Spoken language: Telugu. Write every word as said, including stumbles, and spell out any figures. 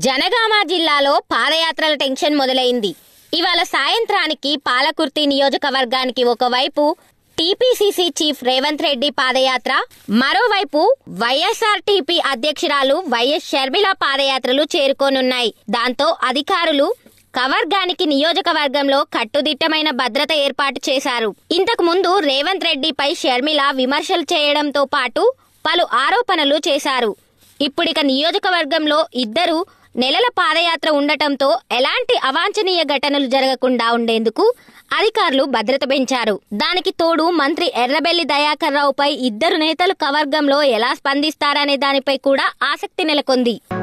జనగామ జిల్లాలో పాదయాత్రల టెన్షన్ మొదలైంది. ఇవాళ సాయంత్రానికి పాలకుర్తి నియోజకవర్గానికి ఒకవైపు టీపీసీసీ చీఫ్ రేవంత్ రెడ్డి పాదయాత్ర, మరోవైపు వైఎస్ఆర్టీపీ అధ్యక్షురాలు వైఎస్ షర్మిల పాదయాత్రలు చేరుకోనున్నాయి. దాంతో అధికారులు కవర్గానికి నియోజకవర్గంలో కట్టుదిట్టమైన భద్రత ఏర్పాటు చేశారు. ఇంతకు ముందు రేవంత్ రెడ్డిపై షర్మిల విమర్శలు చేయడంతో పాటు పలు ఆరోపణలు చేశారు. ఇప్పుడిక నియోజకవర్గంలో ఇద్దరు నెలల పాదయాత్ర ఉండటంతో ఎలాంటి అవాంఛనీయ ఘటనలు జరగకుండా ఉండేందుకు అధికారులు భద్రత పెంచారు. దానికి తోడు మంత్రి ఎర్రబెల్లి దయాకర్ రావుపై ఇద్దరు నేతలు కవర్గంలో ఎలా స్పందిస్తారనే దానిపై కూడా ఆసక్తి నెలకొంది.